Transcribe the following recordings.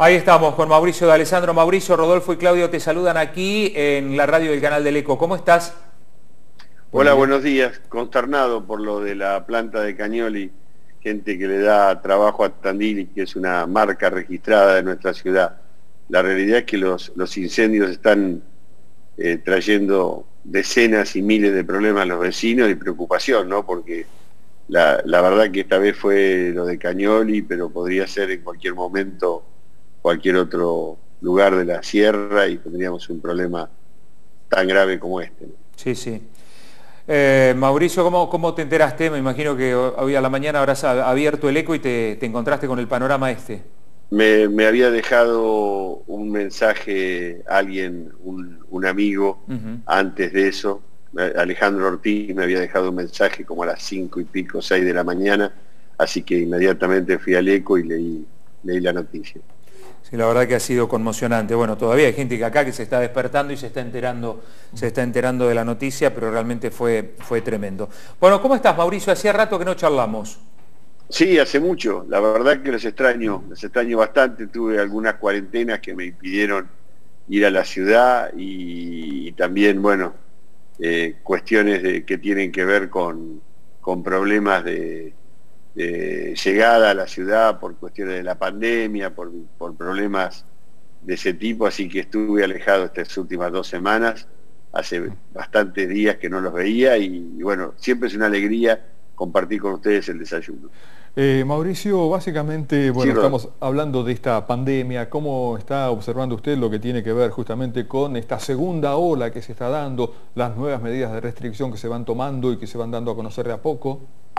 Ahí estamos con Mauricio de Alessandro. Mauricio, Rodolfo y Claudio te saludan aquí en la radio del canal del Eco. ¿Cómo estás? Hola, buenos días. Consternado por lo de la planta de Cañoli, gente que le da trabajo a Tandil, que es una marca registrada de nuestra ciudad. La realidad es que los incendios están trayendo decenas y miles de problemas a los vecinos y preocupación, ¿no? Porque la verdad que esta vez fue lo de Cañoli, pero podría ser en cualquier momento cualquier otro lugar de la sierra y tendríamos un problema tan grave como este, ¿no? Sí, sí. Mauricio, ¿cómo te enteraste? Me imagino que hoy a la mañana habrás abierto el Eco y te encontraste con el panorama este. Me había dejado un mensaje alguien, un amigo, antes de eso. Alejandro Ortiz me había dejado un mensaje como a las 5 y pico, 6 de la mañana, así que inmediatamente fui al Eco y leí la noticia. Sí, la verdad que ha sido conmocionante. Bueno, todavía hay gente que acá que se está despertando y se está enterando de la noticia, pero realmente fue tremendo. Bueno, ¿cómo estás, Mauricio? Hacía rato que no charlamos. Sí, hace mucho. La verdad que los extraño bastante. Tuve algunas cuarentenas que me impidieron ir a la ciudad y también, bueno, cuestiones que tienen que ver con problemas de llegada a la ciudad por cuestiones de la pandemia, por problemas de ese tipo, así que estuve alejado estas últimas 2 semanas, hace bastantes días que no los veía y bueno, siempre es una alegría compartir con ustedes el desayuno. Mauricio, básicamente, bueno, Sí, estamos hablando de esta pandemia. ¿Cómo está observando usted lo que tiene que ver justamente con esta segunda ola que se está dando, las nuevas medidas de restricción que se van tomando y que se van dando a conocer de a poco?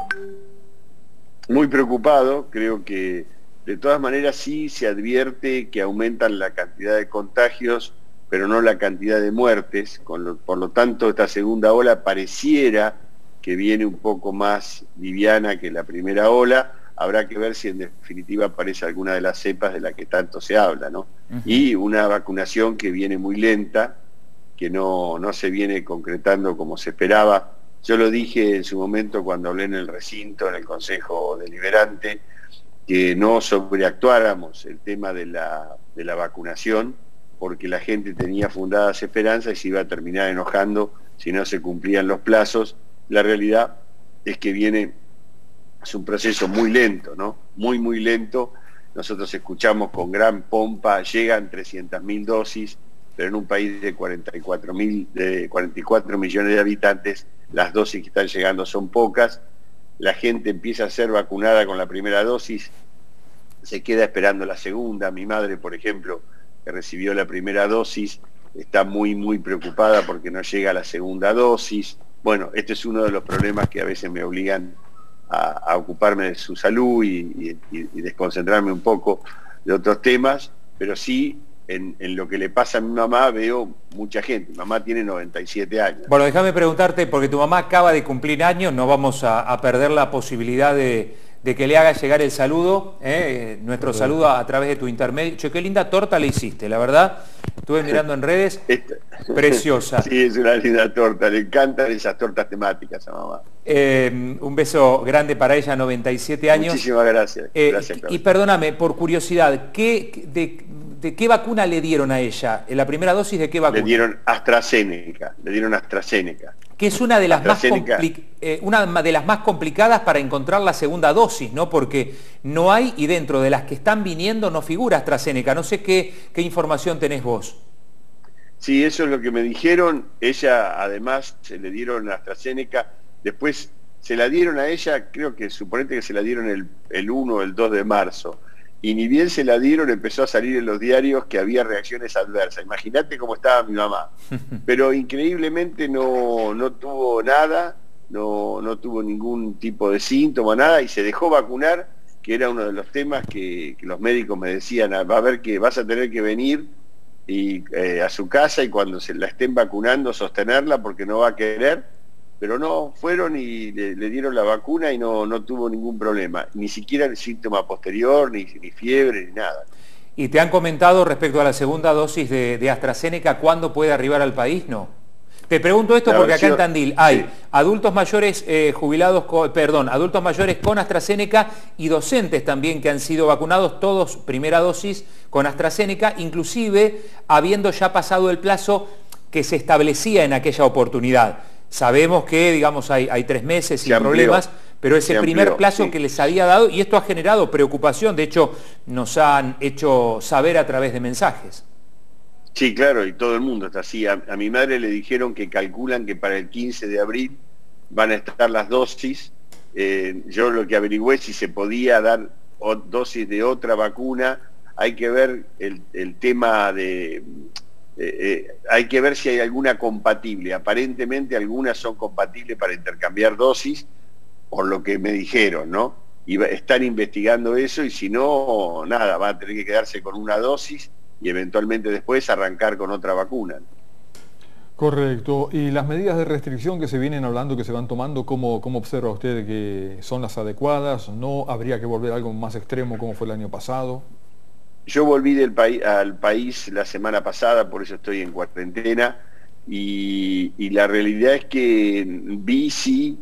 Muy preocupado, creo que de todas maneras sí se advierte que aumentan la cantidad de contagios, pero no la cantidad de muertes, por lo tanto esta segunda ola pareciera que viene un poco más liviana que la primera ola. Habrá que ver si en definitiva aparece alguna de las cepas de la que tanto se habla, ¿no? Y una vacunación que viene muy lenta, que no se viene concretando como se esperaba. Yo lo dije en su momento cuando hablé en el recinto, en el Consejo Deliberante, que no sobreactuáramos el tema de la vacunación, porque la gente tenía fundadas esperanzas y se iba a terminar enojando si no se cumplían los plazos. La realidad es que es un proceso muy lento, ¿no? Muy lento. Nosotros escuchamos con gran pompa, llegan 300.000 dosis, pero en un país de 44 millones de habitantes, las dosis que están llegando son pocas. La gente empieza a ser vacunada con la primera dosis, se queda esperando la segunda. Mi madre, por ejemplo, que recibió la primera dosis, está muy preocupada porque no llega la segunda dosis. Bueno, este es uno de los problemas que a veces me obligan a ocuparme de su salud y desconcentrarme un poco de otros temas, pero sí en lo que le pasa a mi mamá veo mucha gente. Mi mamá tiene 97 años. Bueno, déjame preguntarte, porque tu mamá acaba de cumplir años, no vamos a perder la posibilidad de que le haga llegar el saludo, nuestro saludo a través de tu intermedio. Che, qué linda torta le hiciste, la verdad. Estuve mirando en redes, preciosa. Sí, es una linda torta, le encantan esas tortas temáticas a mamá. Un beso grande para ella, 97 años. Muchísimas gracias. Gracias, y perdóname, por curiosidad, ¿de qué vacuna le dieron a ella? ¿En la primera dosis de qué vacuna? Le dieron AstraZeneca, Que es una de las más complicadas para encontrar la segunda dosis, ¿no? Porque no hay, y dentro de las que están viniendo no figura AstraZeneca. No sé qué información tenés vos. Sí, eso es lo que me dijeron. Ella, además, se le dieron AstraZeneca. Después se la dieron a ella, creo que suponete que se la dieron el 1 o el 2 de marzo. Y ni bien se la dieron, empezó a salir en los diarios que había reacciones adversas. Imagínate cómo estaba mi mamá. Pero increíblemente no tuvo nada, no tuvo ningún tipo de síntoma, nada, y se dejó vacunar, que era uno de los temas que los médicos me decían: va a ver que vas a tener que venir a su casa y cuando se la estén vacunando sostenerla porque no va a querer. Pero no, fueron y le dieron la vacuna y no tuvo ningún problema, ni siquiera el síntoma posterior, ni fiebre, ni nada. ¿Y te han comentado respecto a la segunda dosis de AstraZeneca cuándo puede arribar al país? No. Te pregunto esto porque acá en Tandil hay adultos mayores adultos mayores con AstraZeneca y docentes también que han sido vacunados, todos primera dosis con AstraZeneca, inclusive habiendo ya pasado el plazo que se establecía en aquella oportunidad. Sabemos que, digamos, hay 3 meses sin problemas, pero ese primer plazo que les había dado, y esto ha generado preocupación, de hecho nos han hecho saber a través de mensajes. Sí, claro, y todo el mundo está así. A mi madre le dijeron que calculan que para el 15 de abril van a estar las dosis. Yo lo que averigüé si se podía dar dosis de otra vacuna. Hay que ver el tema de... hay que ver si hay alguna compatible. Aparentemente algunas son compatibles para intercambiar dosis, por lo que me dijeron, ¿no? Y están investigando eso y si no, nada, va a tener que quedarse con una dosis y eventualmente después arrancar con otra vacuna. Correcto. ¿Y las medidas de restricción que se vienen hablando, que se van tomando, cómo observa usted que son las adecuadas? ¿No habría que volver a algo más extremo como fue el año pasado? Yo volví al país la semana pasada, por eso estoy en cuarentena, y la realidad es que vi sí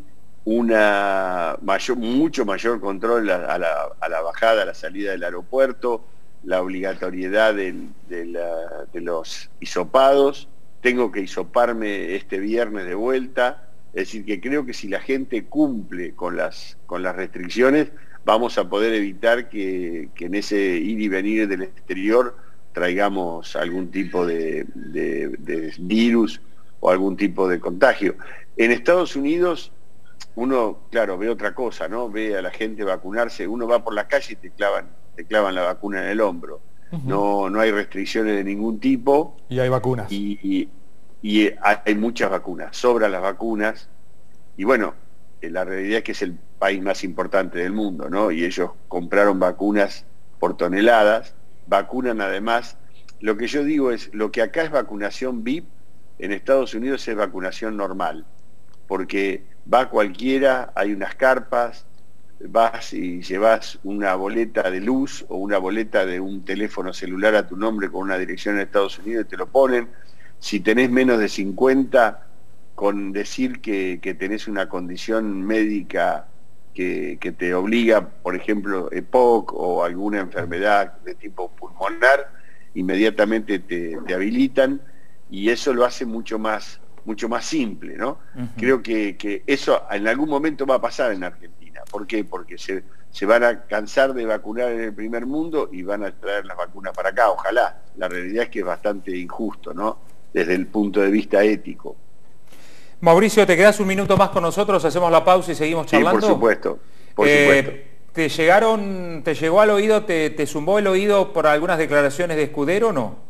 mucho mayor control a la bajada, a la salida del aeropuerto, la obligatoriedad de los hisopados. Tengo que hisoparme este viernes de vuelta, es decir, que creo que si la gente cumple con las restricciones, vamos a poder evitar que en ese ir y venir del exterior traigamos algún tipo de virus o algún tipo de contagio. En Estados Unidos uno, claro, ve otra cosa, ¿no? Ve a la gente vacunarse, uno va por la calle y te clavan la vacuna en el hombro. No hay restricciones de ningún tipo. Y hay vacunas. Y hay muchas vacunas, sobran las vacunas. Y bueno, la realidad es que es el país más importante del mundo, ¿no? Y ellos compraron vacunas por toneladas, vacunan además. Lo que yo digo es, lo que acá es vacunación VIP, en Estados Unidos es vacunación normal, porque va cualquiera, hay unas carpas, vas y llevas una boleta de luz o una boleta de un teléfono celular a tu nombre con una dirección en Estados Unidos y te lo ponen. Si tenés menos de 50, con decir que tenés una condición médica que te obliga, por ejemplo, EPOC o alguna enfermedad de tipo pulmonar, inmediatamente te habilitan, y eso lo hace mucho más simple, ¿no? Creo que eso en algún momento va a pasar en Argentina. ¿Por qué? Porque se van a cansar de vacunar en el primer mundo y van a traer las vacunas para acá, ojalá. La realidad es que es bastante injusto, ¿no? Desde el punto de vista ético. Mauricio, ¿te quedás un minuto más con nosotros? Hacemos la pausa y seguimos charlando. Sí, por supuesto, por supuesto. ¿Te llegó al oído, te zumbó el oído por algunas declaraciones de Escudero o no?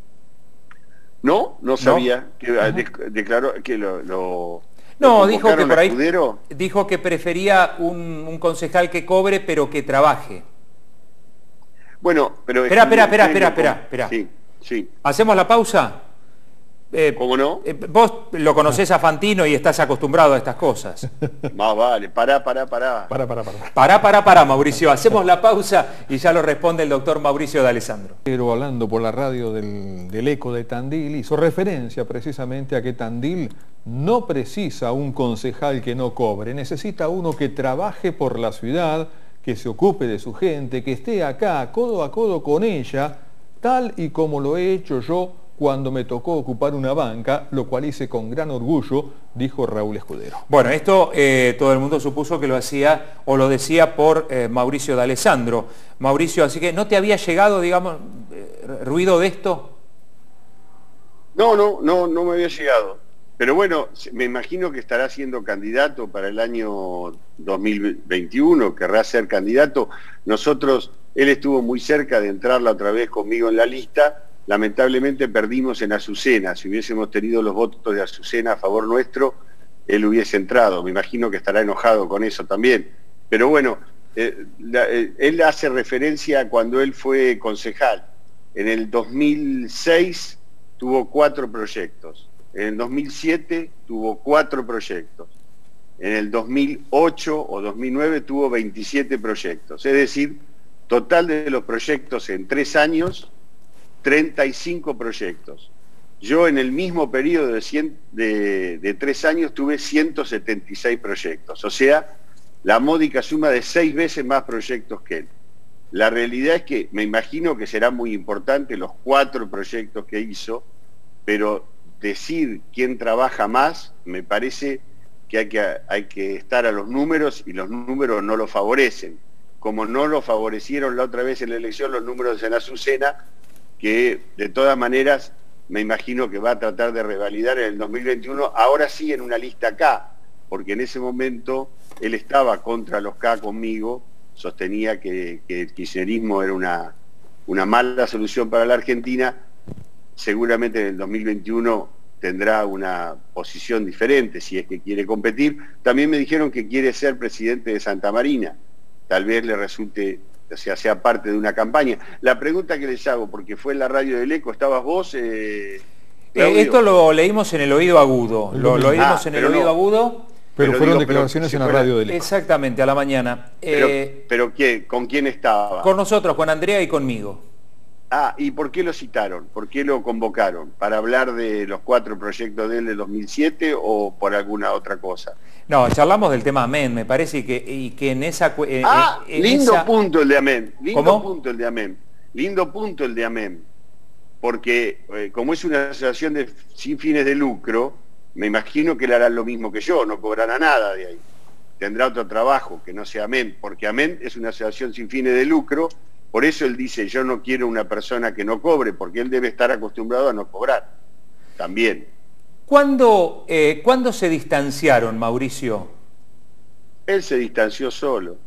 No sabía que declaró que no, dijo que por ahí Escudero. Dijo que prefería un concejal que cobre pero que trabaje. Bueno, pero... Espera. Sí. ¿Hacemos la pausa? ¿Cómo no? Vos lo conocés a Fantino y estás acostumbrado a estas cosas. Más vale, pará. Pará, Mauricio. Hacemos la pausa y ya lo responde el doctor Mauricio D'Alessandro. Pero hablando por la radio del Eco de Tandil, hizo referencia precisamente a que Tandil no precisa un concejal que no cobre, necesita uno que trabaje por la ciudad, que se ocupe de su gente, que esté acá codo a codo con ella, tal y como lo he hecho yo cuando me tocó ocupar una banca, lo cual hice con gran orgullo, dijo Raúl Escudero. Bueno, esto todo el mundo supuso que lo hacía o lo decía por Mauricio D'Alessandro. Mauricio, así que ¿no te había llegado, digamos, ruido de esto? No me había llegado. Pero bueno, me imagino que estará siendo candidato para el año 2021, querrá ser candidato. Él estuvo muy cerca de entrar la otra vez conmigo en la lista. Lamentablemente perdimos en Azucena. Si hubiésemos tenido los votos de Azucena a favor nuestro, él hubiese entrado. Me imagino que estará enojado con eso también. Pero bueno, él hace referencia a cuando él fue concejal. En el 2006 tuvo 4 proyectos. En el 2007 tuvo 4 proyectos. En el 2008 o 2009 tuvo 27 proyectos. Es decir, total de los proyectos en 3 años, 35 proyectos. Yo en el mismo periodo de 3 años tuve 176 proyectos, o sea, la módica suma de 6 veces más proyectos que él. La realidad es que me imagino que serán muy importantes los 4 proyectos que hizo, pero decir quién trabaja más, me parece que hay que estar a los números, y los números no lo favorecen, como no lo favorecieron la otra vez en la elección los números de Azucena, que de todas maneras me imagino que va a tratar de revalidar en el 2021, ahora sí en una lista K, porque en ese momento él estaba contra los K conmigo, sostenía que el kirchnerismo era una mala solución para la Argentina. Seguramente en el 2021 tendrá una posición diferente si es que quiere competir. También me dijeron que quiere ser presidente de Santa Marina, tal vez le resulte, o sea parte de una campaña. La pregunta que les hago, porque fue en la radio del Eco, ¿estabas vos, esto lo leímos en el oído agudo, lo oímos en el oído agudo. Pero fueron declaraciones en la radio del Eco. Exactamente, a la mañana. Pero ¿con quién estaba? Con nosotros, con Andrea y conmigo. Ah, ¿y por qué lo citaron? ¿Por qué lo convocaron? ¿Para hablar de los 4 proyectos de él de 2007 o por alguna otra cosa? No, charlamos del tema Amén, me parece, y que en esa... lindo punto el de Amén. ¿Cómo? Lindo punto el de Amén. Porque como es una asociación sin fines de lucro, me imagino que le harán lo mismo que yo, no cobrará nada de ahí. Tendrá otro trabajo que no sea Amén, porque Amén es una asociación sin fines de lucro. Por eso él dice, yo no quiero una persona que no cobre, porque él debe estar acostumbrado a no cobrar, también. ¿Cuándo se distanciaron, Mauricio? Él se distanció solo.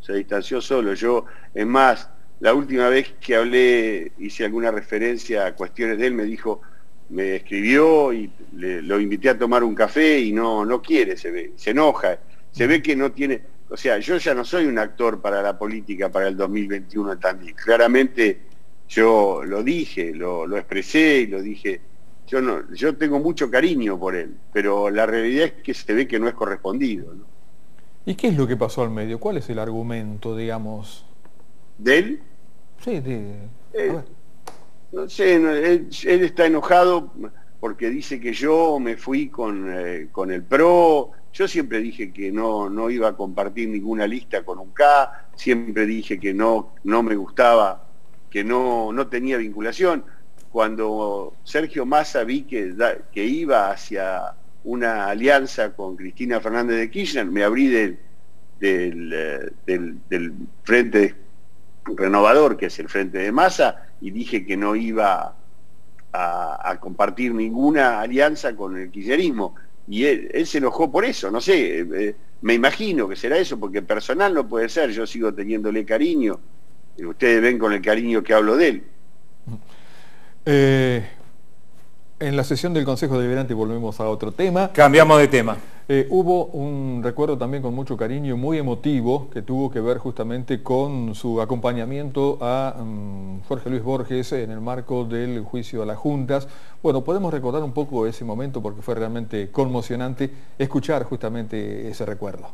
Yo, es más, la última vez que hablé, hice alguna referencia a cuestiones de él, me escribió y lo invité a tomar un café y no quiere, se enoja, se ve que no tiene... O sea, yo ya no soy un actor para la política para el 2021 en Tandil. Claramente yo lo dije, lo expresé y lo dije. Yo tengo mucho cariño por él, pero la realidad es que se ve que no es correspondido, ¿no? ¿Y qué es lo que pasó al medio? ¿Cuál es el argumento, digamos? ¿De él? Sí, no sé, él está enojado porque dice que yo me fui con el PRO. Yo siempre dije que no iba a compartir ninguna lista con un K, siempre dije que no me gustaba, que no tenía vinculación. Cuando Sergio Massa vi que iba hacia una alianza con Cristina Fernández de Kirchner, me abrí del Frente Renovador, que es el Frente de Massa, y dije que no iba a compartir ninguna alianza con el kirchnerismo. Y él se enojó por eso, no sé, me imagino que será eso, porque personal no puede ser, yo sigo teniéndole cariño, y ustedes ven con el cariño que hablo de él. En la sesión del Consejo Deliberante volvemos a otro tema. Cambiamos de tema. Hubo un recuerdo también con mucho cariño, muy emotivo, que tuvo que ver justamente con su acompañamiento a Jorge Luis Borges en el marco del juicio a las juntas. Bueno, podemos recordar un poco ese momento porque fue realmente conmocionante escuchar justamente ese recuerdo.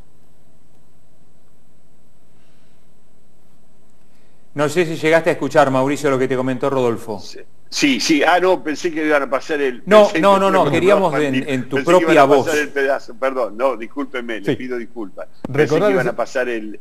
No sé si llegaste a escuchar, Mauricio, lo que te comentó Rodolfo. Sí, pensé que iban a pasar el... No, queríamos en tu propia voz. El pedazo, perdón, no, discúlpenme, sí. Les pido disculpas. Pensé que iban a pasar el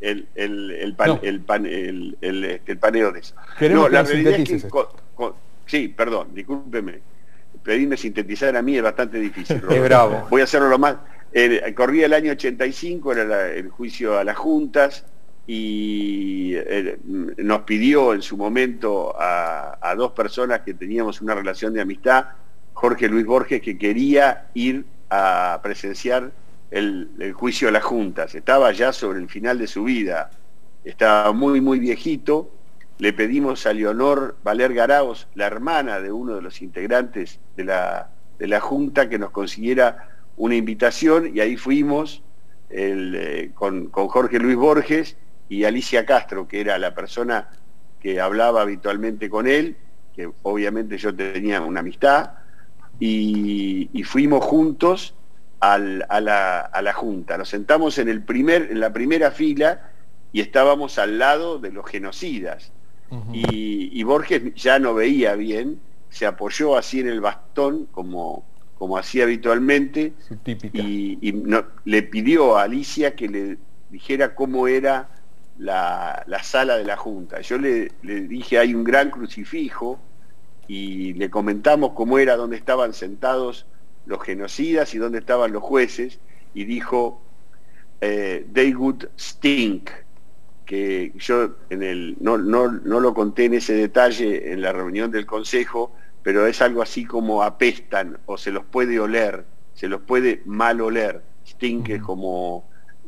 paneo de eso. No, la realidad es que... sí, perdón, discúlpenme. Pedirme sintetizar a mí es bastante difícil. Es bravo. Voy a hacerlo lo más... corría el año 85, era el juicio a las juntas, y nos pidió en su momento a 2 personas que teníamos una relación de amistad, Jorge Luis Borges, que quería ir a presenciar el juicio a las juntas. Estaba ya sobre el final de su vida, estaba muy viejito. Le pedimos a Leonor Valer Garaos, la hermana de uno de los integrantes de la junta, que nos consiguiera una invitación, y ahí fuimos con Jorge Luis Borges y Alicia Castro, que era la persona que hablaba habitualmente con él, que obviamente yo tenía una amistad, y fuimos juntos a la junta. Nos sentamos en la primera fila y estábamos al lado de los genocidas. Y Borges ya no veía bien, se apoyó así en el bastón, como hacía habitualmente, le pidió a Alicia que le dijera cómo era la sala de la Junta. Yo le dije, hay un gran crucifijo, y le comentamos cómo era, dónde estaban sentados los genocidas y dónde estaban los jueces, y dijo, they would stink, que yo no lo conté en ese detalle en la reunión del Consejo, pero es algo así como apestan, o se los puede oler, se los puede mal oler. Stink es como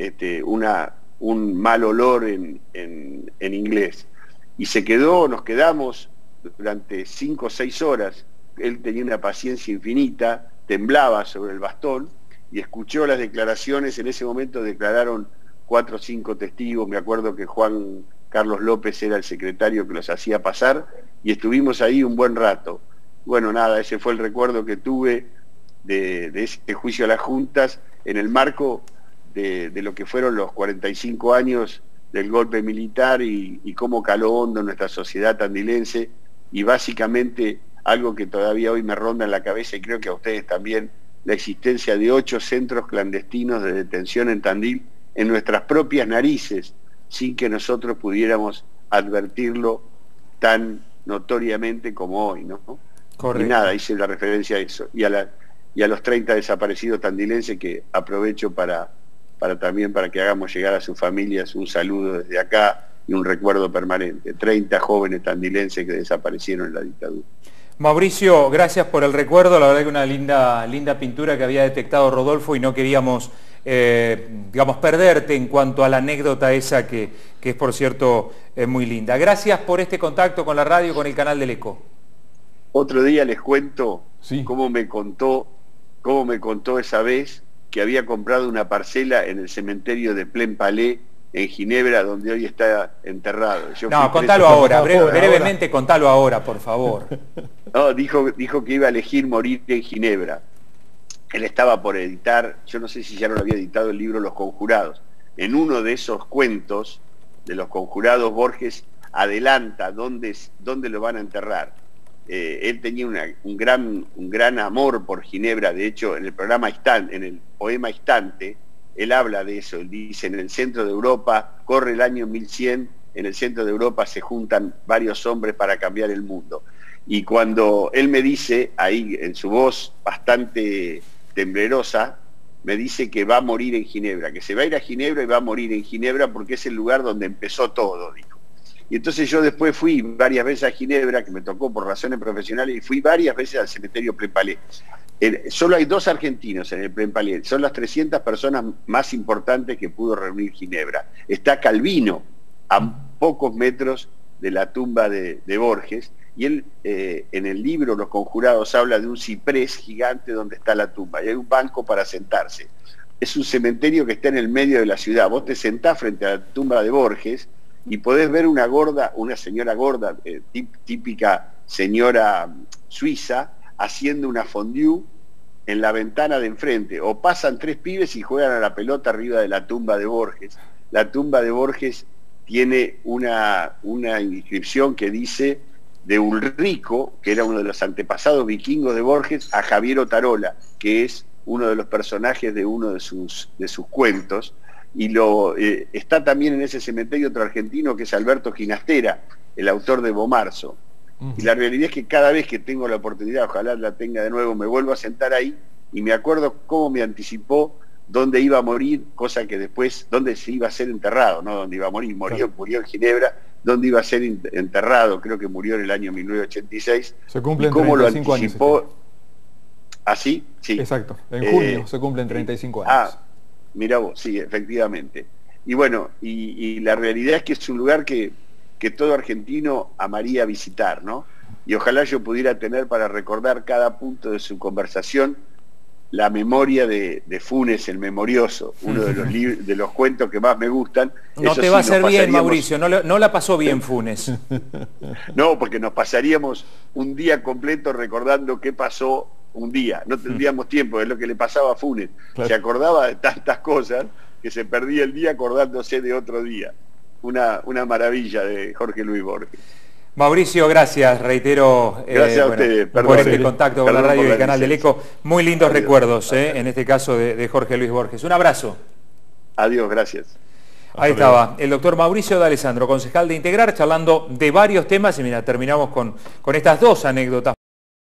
un mal olor en inglés. Y nos quedamos durante 5 o 6 horas. Él tenía una paciencia infinita, temblaba sobre el bastón, y escuchó las declaraciones. En ese momento declararon 4 o 5 testigos. Me acuerdo que Juan Carlos López era el secretario que los hacía pasar, y estuvimos ahí un buen rato. Bueno, nada, ese fue el recuerdo que tuve de ese juicio a las juntas en el marco de lo que fueron los 45 años del golpe militar, y cómo caló hondo en nuestra sociedad tandilense, y básicamente algo que todavía hoy me ronda en la cabeza, y creo que a ustedes también, la existencia de 8 centros clandestinos de detención en Tandil, en nuestras propias narices, sin que nosotros pudiéramos advertirlo tan notoriamente como hoy, ¿no? Correcto. Y nada, hice la referencia a eso, y a los 30 desaparecidos tandilenses, que aprovecho para que hagamos llegar a sus familias un saludo desde acá y un recuerdo permanente. 30 jóvenes tandilenses que desaparecieron en la dictadura. Mauricio, gracias por el recuerdo. La verdad que una linda pintura que había detectado Rodolfo, y no queríamos perderte en cuanto a la anécdota esa que es, por cierto, muy linda. Gracias por este contacto con la radio, con el canal del Eco. Otro día les cuento cómo me contó esa vez que había comprado una parcela en el cementerio de Plaine Palais, en Ginebra, donde hoy está enterrado. Contalo ahora, brevemente contalo ahora, por favor. No, dijo que iba a elegir morir en Ginebra. Él estaba por editar, yo no sé si ya no lo había editado, el libro Los Conjurados. En uno de esos cuentos de Los Conjurados, Borges adelanta dónde lo van a enterrar. Él tenía un gran amor por Ginebra. De hecho, en el poema Instante, él habla de eso. Él dice, en el centro de Europa, corre el año 1100, en el centro de Europa se juntan varios hombres para cambiar el mundo. Y cuando él me dice, ahí en su voz bastante temblorosa, me dice que va a morir en Ginebra, que se va a ir a Ginebra y va a morir en Ginebra porque es el lugar donde empezó todo, dijo. Y entonces yo después fui varias veces a Ginebra, que me tocó por razones profesionales, y fui varias veces al cementerio Plaine Palais. Solo hay 2 argentinos en el Plaine Palais, son las 300 personas más importantes que pudo reunir Ginebra. Está Calvino, a pocos metros de la tumba de Borges, y él en el libro Los Conjurados habla de un ciprés gigante donde está la tumba, y hay un banco para sentarse. Es un cementerio que está en el medio de la ciudad. Vos te sentás frente a la tumba de Borges, y podés ver una señora gorda, típica señora suiza, haciendo una fondue en la ventana de enfrente, o pasan 3 pibes y juegan a la pelota arriba de la tumba de Borges. La tumba de Borges tiene una inscripción que dice, de Ulrico, que era uno de los antepasados vikingos de Borges, a Javier Otarola, que es uno de los personajes de uno de sus cuentos. Y está también en ese cementerio otro argentino, que es Alberto Ginastera, el autor de Bomarzo. Y la realidad es que cada vez que tengo la oportunidad, ojalá la tenga de nuevo, me vuelvo a sentar ahí y me acuerdo cómo me anticipó dónde iba a morir, cosa que después, dónde se iba a ser enterrado, no dónde iba a morir, murió en Ginebra, dónde iba a ser enterrado, creo que murió en el año 1986. Se cumplen 35 años. ¿Así? Sí. Exacto, en junio se cumplen 35 años. Mira vos, sí, efectivamente. Y bueno, y la realidad es que es un lugar que todo argentino amaría visitar, ¿no? Y ojalá yo pudiera tener para recordar cada punto de su conversación la memoria de Funes, el Memorioso, uno de los cuentos que más me gustan. No Eso te va a hacer bien, Mauricio, no la pasó bien Funes. No, porque nos pasaríamos un día completo recordando qué pasó un día, no tendríamos tiempo, es lo que le pasaba a Funes. Claro. Se acordaba de tantas cosas que se perdía el día acordándose de otro día. Una maravilla de Jorge Luis Borges. Mauricio, gracias, reitero gracias a ustedes, por este contacto con la radio y el canal del Eco. Muy lindos Adiós. recuerdos, en este caso de Jorge Luis Borges. Un abrazo. Adiós, gracias. Ahí estaba el doctor Mauricio D'Alessandro, concejal de Integrar, charlando de varios temas y mira, terminamos con estas dos anécdotas.